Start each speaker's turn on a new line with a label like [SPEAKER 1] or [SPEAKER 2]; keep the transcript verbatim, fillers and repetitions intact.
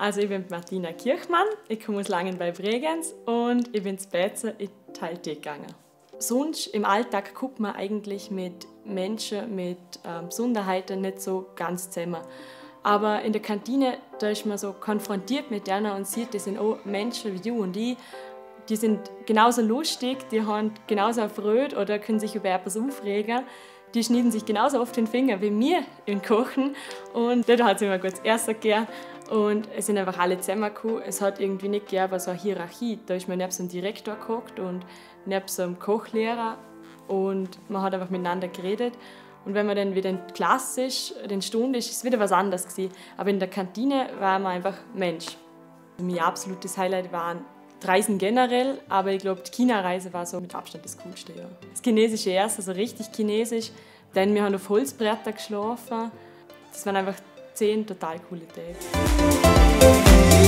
[SPEAKER 1] Also ich bin Martina Kirchmann, ich komme aus Langen bei Bregenz und ich bin zu Beizen in die H L T gegangen. Sonst im Alltag guckt man eigentlich mit Menschen mit ähm, Besonderheiten nicht so ganz zusammen. Aber in der Kantine, da ist man so konfrontiert mit denen und sieht, das sind auch Menschen wie du und ich. Die sind genauso lustig, die haben genauso Freude oder können sich über etwas aufregen. Die schneiden sich genauso oft den Finger wie wir im Kochen. Und dort hat es immer gut das Essen gegeben. Und es sind einfach alle zusammengekommen. Es hat irgendwie nicht gegeben so eine Hierarchie. Da ist man neben so einem Direktor gehockt und neben so einem Kochlehrer. Und man hat einfach miteinander geredet. Und wenn man dann wieder in die Klasse ist, in der Stunde ist, ist es wieder was anderes gewesen. Aber in der Kantine war man einfach Mensch. Mein absolutes Highlight waren die Reisen generell, aber ich glaube, die China-Reise war so mit Abstand das Coolste. Ja. Das chinesische erst, also richtig chinesisch. Dann wir haben auf Holzbrettern geschlafen. Das waren einfach zehn total coole Tage.